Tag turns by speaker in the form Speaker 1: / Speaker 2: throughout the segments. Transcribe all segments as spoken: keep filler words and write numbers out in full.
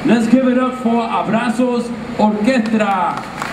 Speaker 1: Let's give it up for Abrazos Orquestra.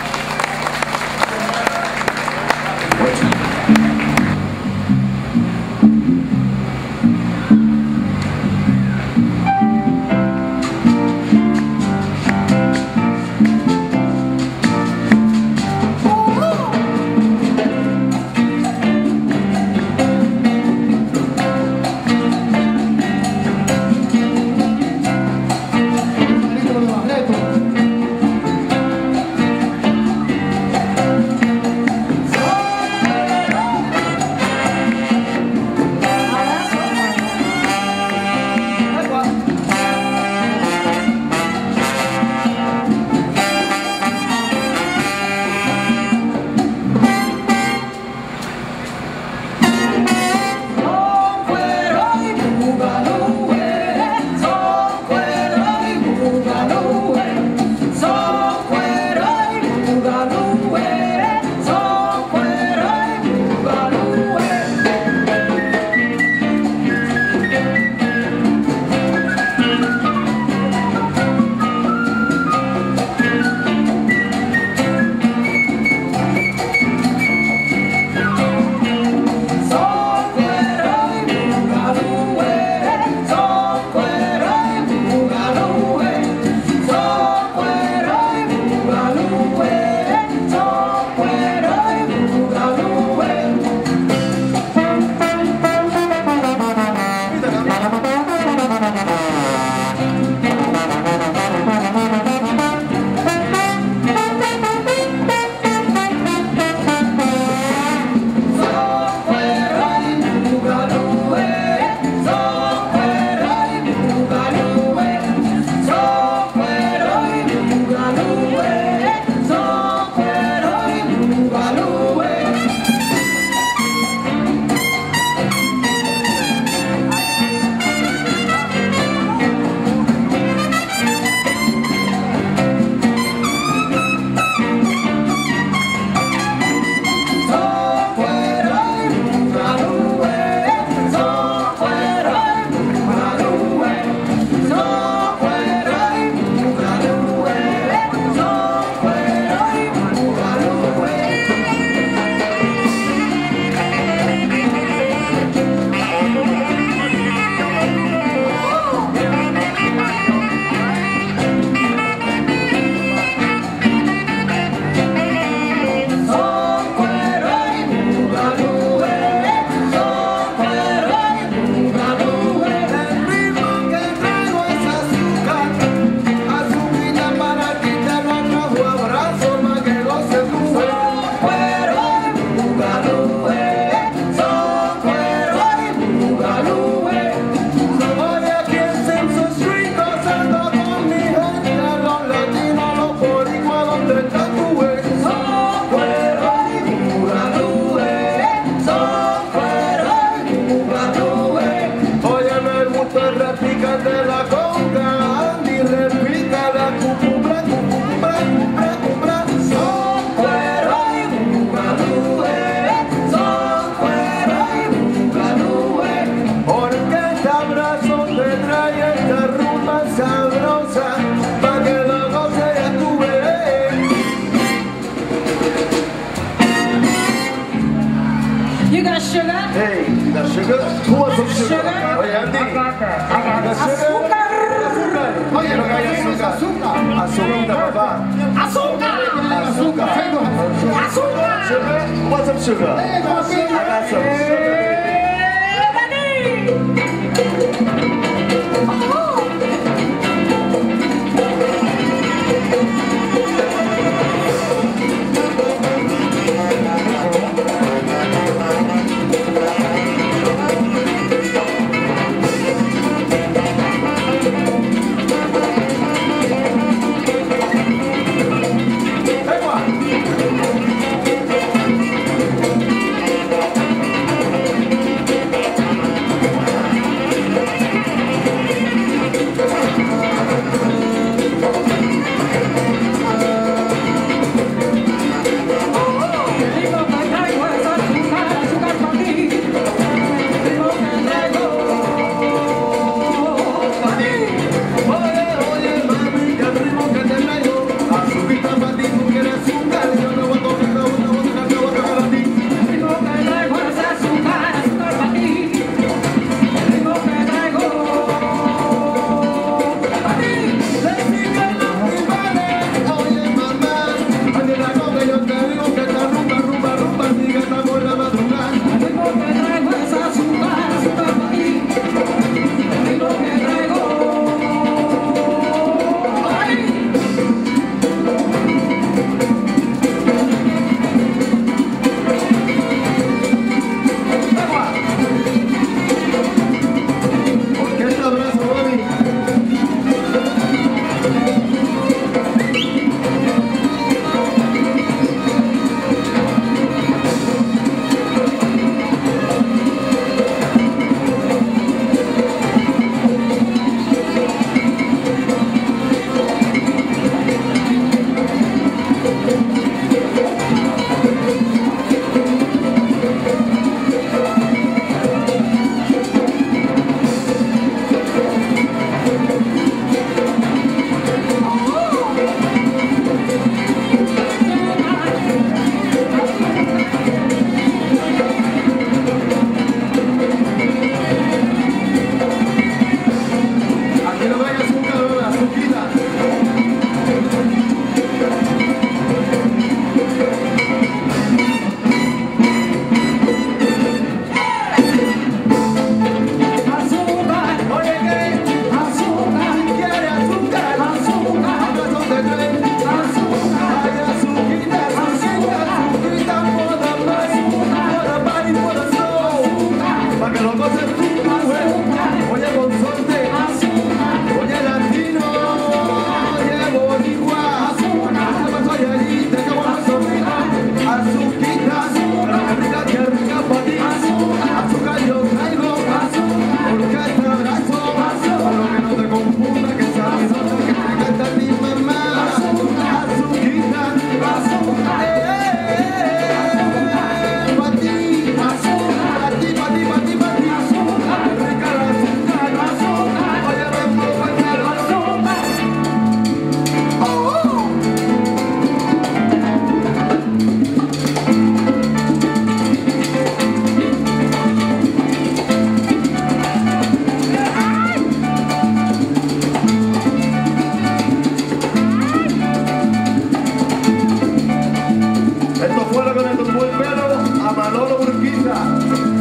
Speaker 2: Hey, you got sugar? Who wants some sugar?
Speaker 3: Sugar?
Speaker 2: Oye, Andy.
Speaker 3: I got that. I got
Speaker 2: ¿Got sugar?
Speaker 3: azúcar.
Speaker 2: Azúcar. Oye, no hay azúcar. Azúcar, papá.
Speaker 3: Azúcar.
Speaker 2: Azúcar.
Speaker 3: Azúcar.
Speaker 2: Sugar? Who wants some sugar? I got some sugar. fue lo que le tumbó el pelo a Manolo Urquiza.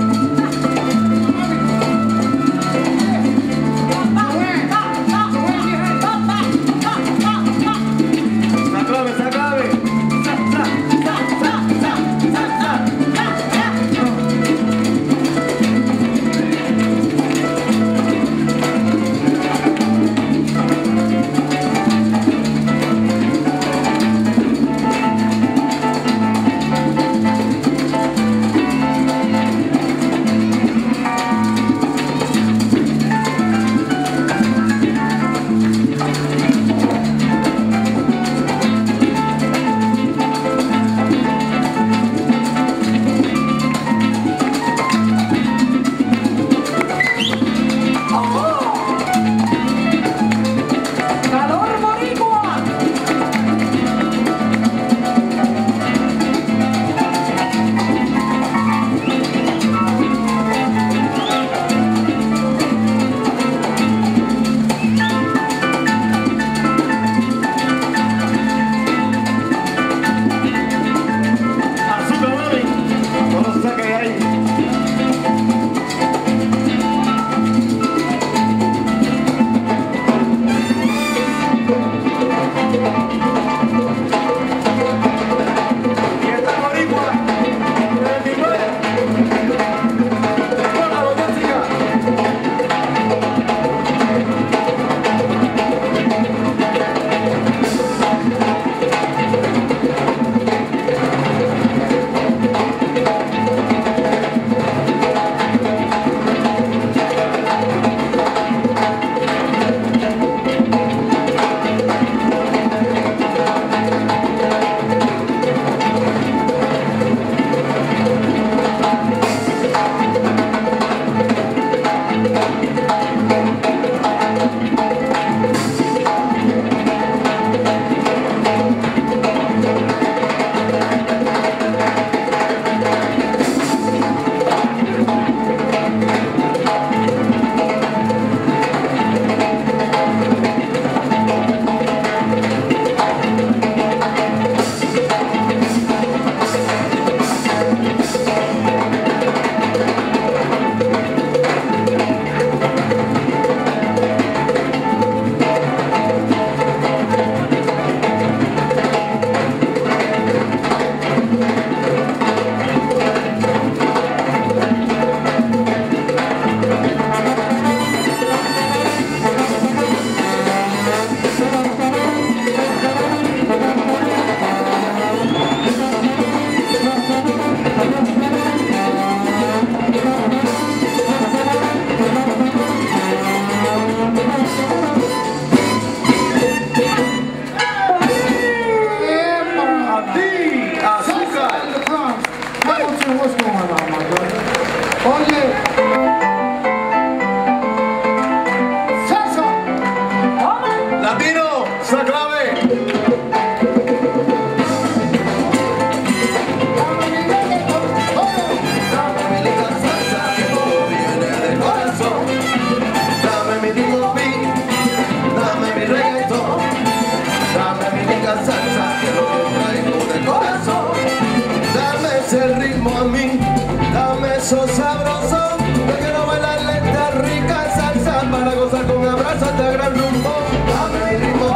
Speaker 4: beso sabroso. Yo quiero bailarle esta rica salsa para gozar con abrazos de gran rumbo. Dame mi ritmo,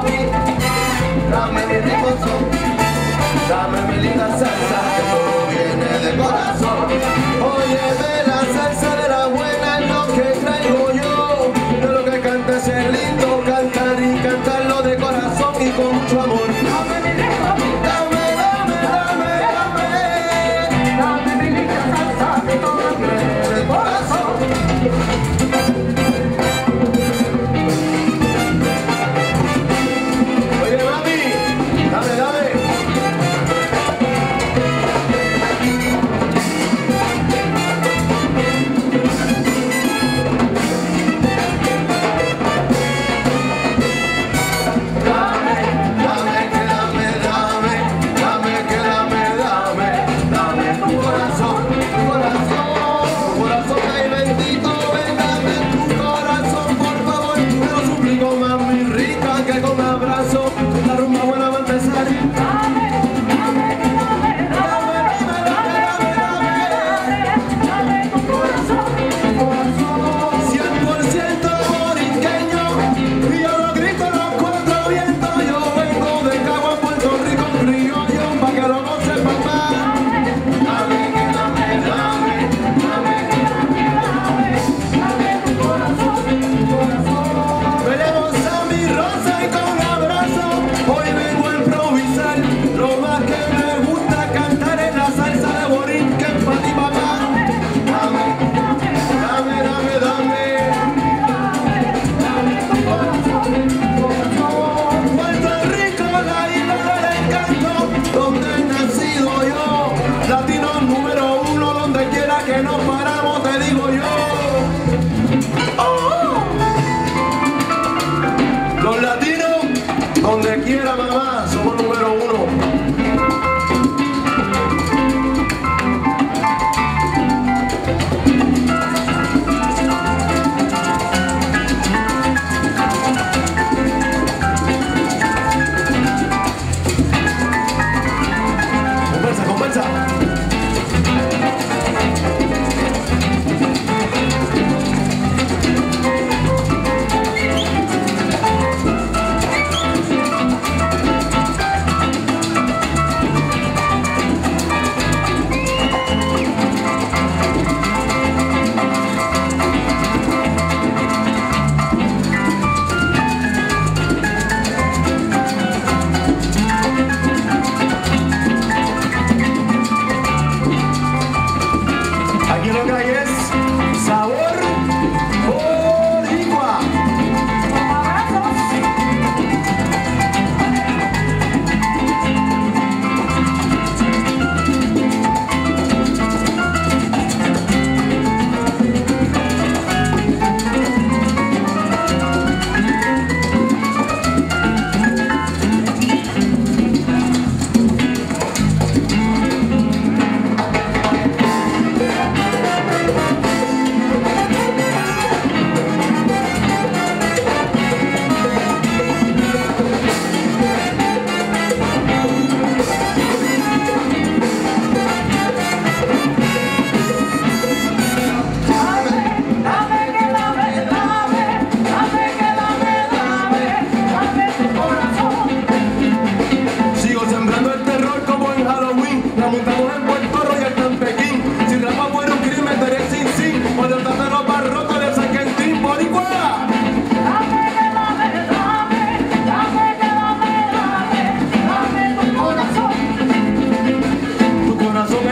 Speaker 4: dame mi ritmo son, dame mi linda salsa que todo viene de corazón. Óyeme la salsa de la buena es lo que traigo yo. De lo que canta es el lindo cantar y cantarlo de corazón y con mucho amor. Dame mi ritmo, dame, dame, dame, dame, dame mi linda salsa que todo viene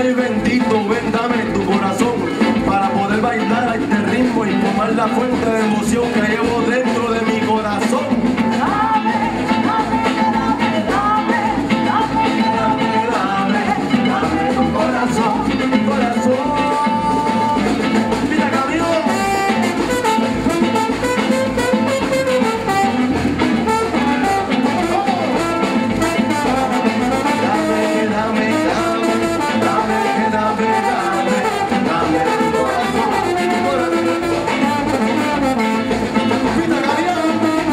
Speaker 4: ay bendito, ven, dame tu corazón para poder bailar a este ritmo y tomar la fuente de emoción que llevo dentro de mi corazón.
Speaker 3: Dame, dame, dame, dame, dame, dame, dame, dame tu corazón,
Speaker 4: Mi corazón. Mira, camión. Dame, dame, dame, dame, dame, dame, dame tu corazón, tu corazón. Mira, camión.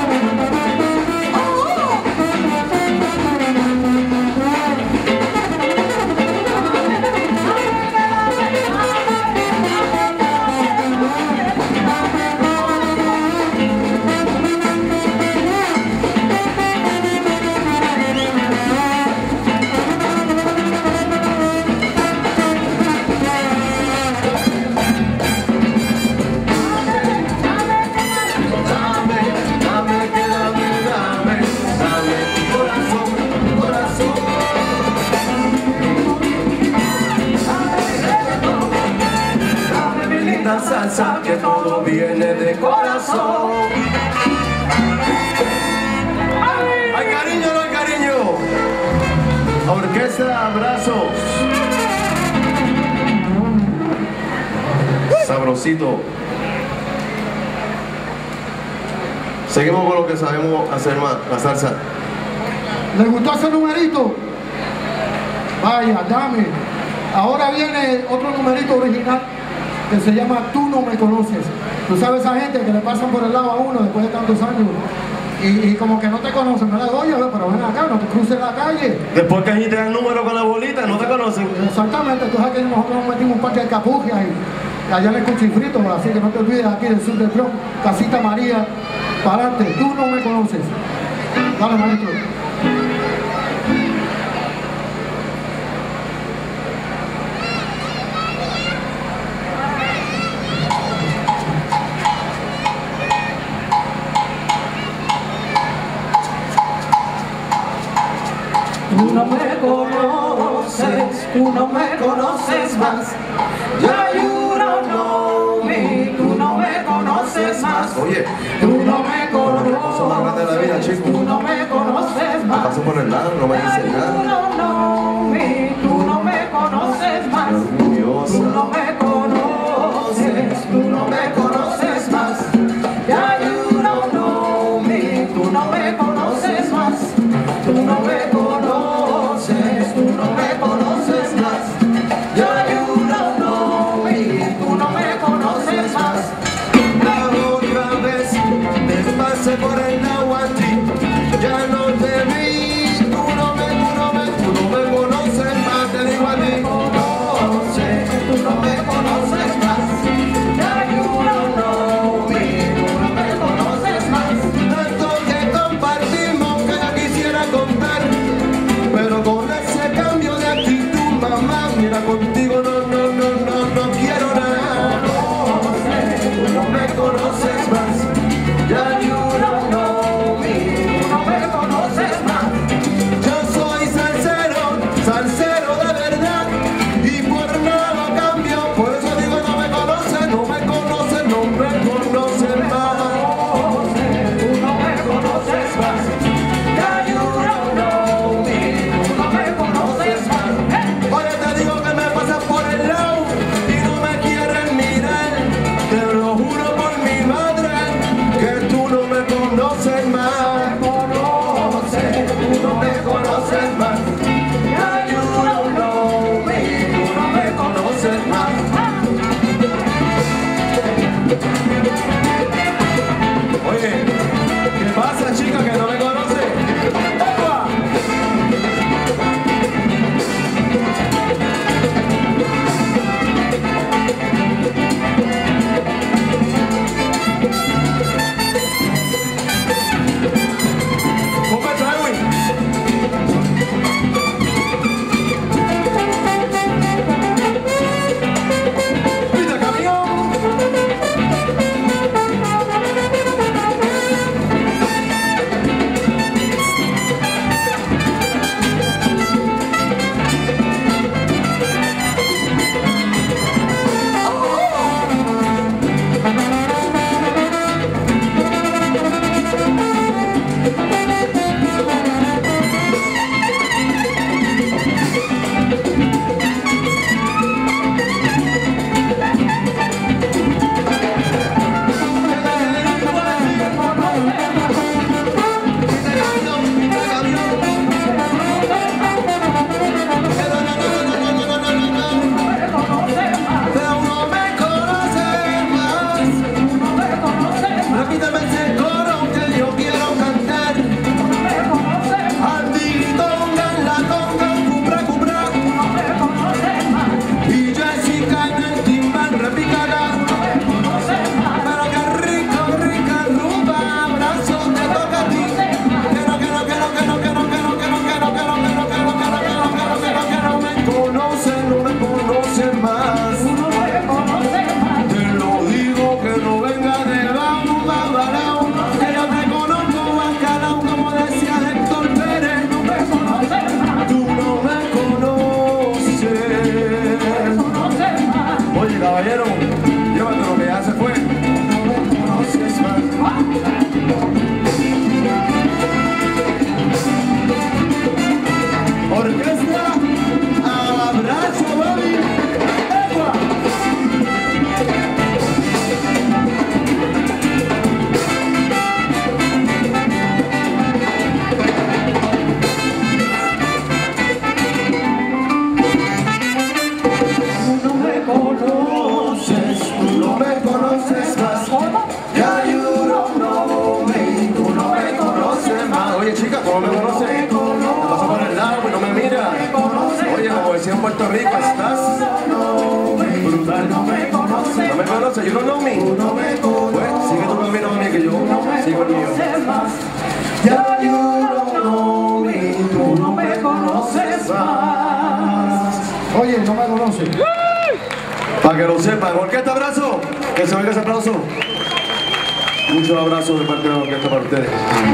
Speaker 4: Dame, dame, que dame, dame, dame tu corazón, tu corazón. Dame mi linda salsa, que todo viene de corazón. ¡Ay, cariño, no hay cariño! Orquesta Abrazos. Sabrosito. Seguimos con lo que sabemos hacer más, la salsa.
Speaker 2: ¿Les gustó ese numerito? Vaya, dame. Ahora viene otro numerito original que se llama Tú no me conoces. Tú sabes esa gente que le pasan por el lado a uno después de tantos años y, y como que no te conocen, ¿verdad? Oye, pero ven acá, no te cruces la calle.
Speaker 4: Después que allí te dan el número con la bolita, no te conocen.
Speaker 2: Exactamente, tú sabes que nosotros nos metimos un parque de capugias y allá en el Cuchifrito, así que no te olvides aquí del sur del Bronx, Casita María, para adelante. Tú no me conoces. Dale, maestro.
Speaker 3: Tú no me conoces, tú no me conoces más. Ya you don't know me, tú no me conoces más.
Speaker 4: Oye,
Speaker 3: Tú no me
Speaker 4: cosa más grande de la vida,
Speaker 3: conoces,
Speaker 4: chico.
Speaker 3: tú no me conoces más.
Speaker 4: paso por el lado, no me
Speaker 3: Ya
Speaker 4: dice
Speaker 3: you
Speaker 4: nada.
Speaker 3: don't know me, tú no me conoces más. Tú no
Speaker 4: Orgullosa.
Speaker 3: me conoces, tú no me conoces más. Ya you don't know me, tú no me conoces más. Tú no me conoces, tú no me conoces más. Ya you don't know me, tú no me conoces más.
Speaker 4: La otra vez te pasé por el lado a ti, ya no te vi. Tú no me, tú no me, tú no me conoces más, te digo a ti.
Speaker 3: Tú no me conoces más. Ya you don't know me, tú no me conoces más.
Speaker 4: Tanto que compartimos que ya quisiera contar, pero con ese cambio de actitud, mamá, mira, contigo no, no, no, no, no quiero nada.
Speaker 3: Tú no me conoces más. Ya you don't know me, tú no me conoces más.
Speaker 4: Yo soy salsero, salsero de verdad, y por nada cambio, por eso digo no me conoce, no me conoce, no me conoce más.
Speaker 3: Tú no me conoces más. Ya you don't know me, tú no me conoces más.
Speaker 4: Ahora te digo que me pasas por caballero, llévate lo que ya se fue. No me conoces más. Orquesta, abrazo, baby. ¡Epa!
Speaker 3: Tú no me conoces, tú no me conoces más. Ya you don't know me, tú no me conoces más.
Speaker 4: Oye, chica, ¿cómo me conoces? Me paso por el lado y no me mira. Oye, como decía en Puerto Rico, estás brutal.
Speaker 3: No me conoces,
Speaker 4: No me conoces, you don't know me.
Speaker 3: no me
Speaker 4: Pues, sigue tu camino a mí que yo sigo el mío.
Speaker 3: conoces más. Ya you don't know me, tú no me conoces más.
Speaker 2: Oye, no me conoce.
Speaker 4: Para que lo sepan, orquesta, abrazo. Que se oiga ese aplauso. Muchos abrazos de parte de la orquesta para ustedes.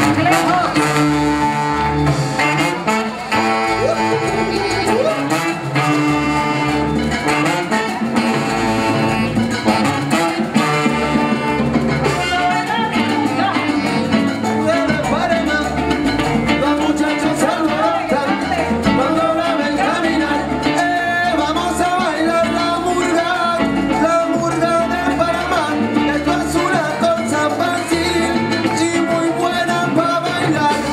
Speaker 3: Los muchachos se alborotan cuando la ven caminar. Eh, vamos a bailar la murga, la murga de Panamá. Esto es una cosa fácil y muy buena para bailar.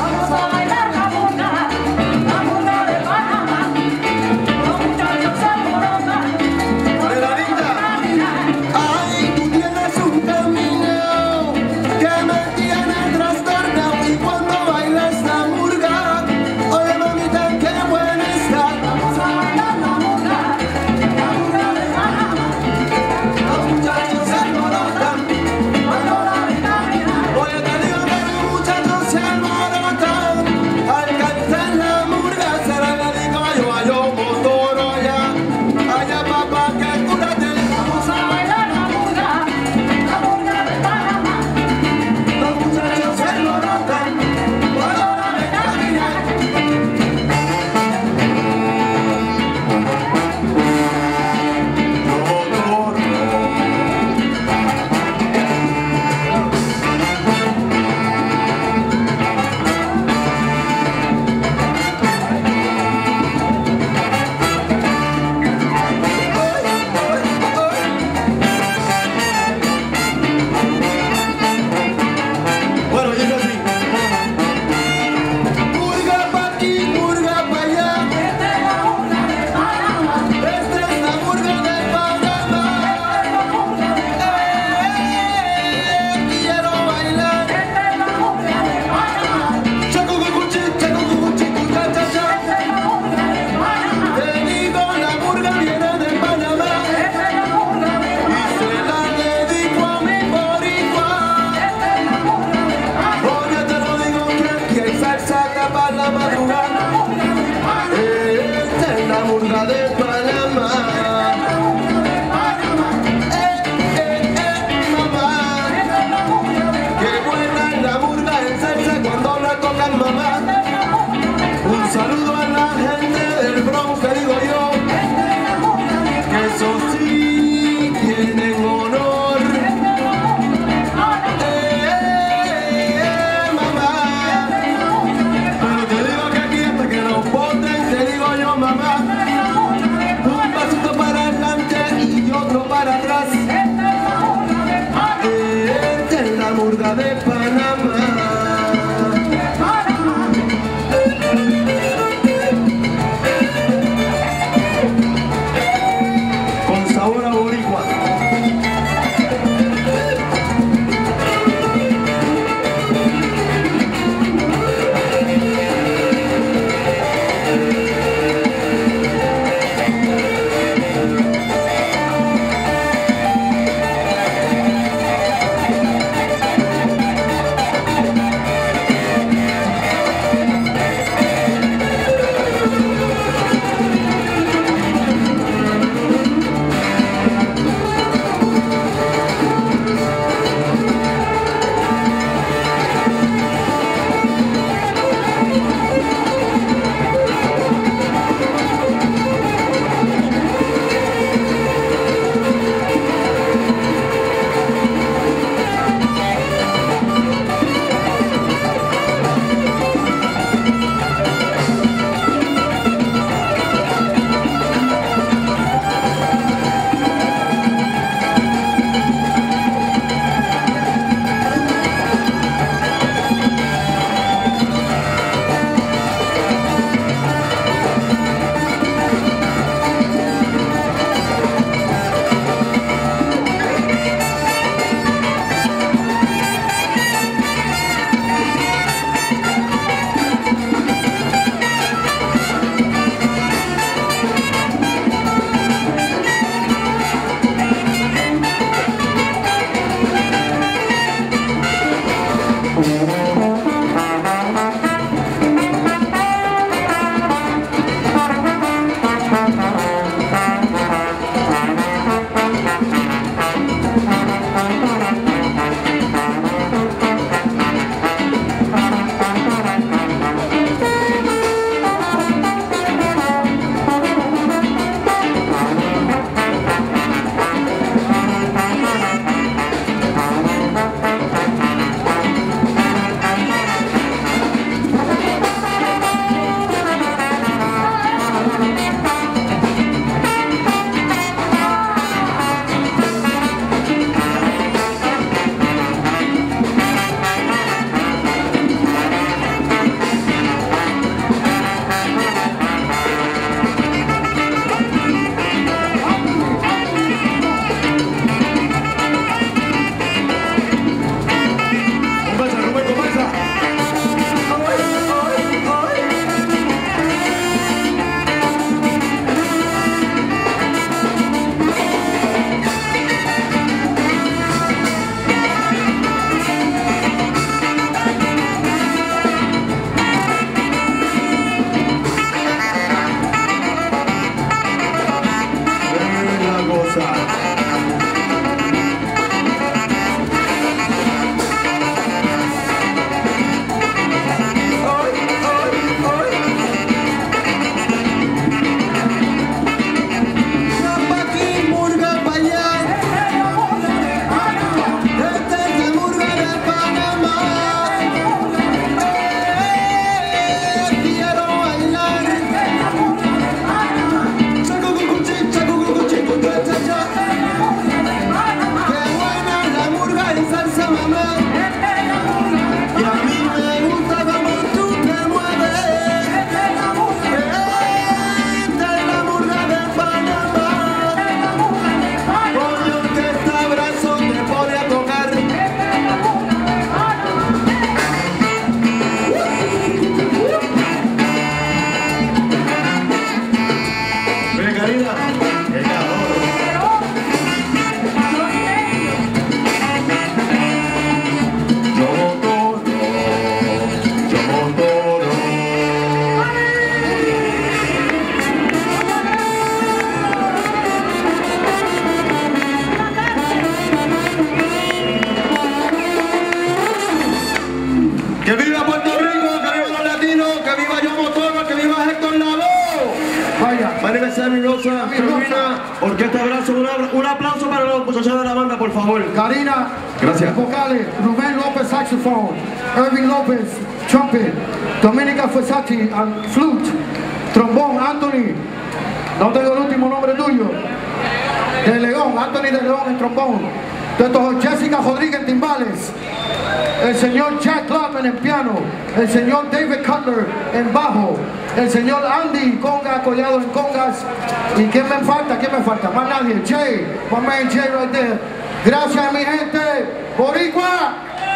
Speaker 4: Orquesta Abrazo, un, un aplauso para los muchachos de la banda, por favor.
Speaker 2: Karina,
Speaker 4: gracias.
Speaker 2: vocales, Rubén López, saxophone, Irving López, trumpet, Dominica Fessati, flute, trombón, Anthony, no tengo el último nombre tuyo, de León, Anthony de León en trombón, entonces Jessica Rodríguez en timbales, el señor Jack Clapton en piano, el señor David Cutler en bajo, el señor Andy Conga Collado en congas. ¿Y quién me falta? ¿Quién me falta? Más nadie. Jay, my man Jay right there. Gracias mi gente. Boricua.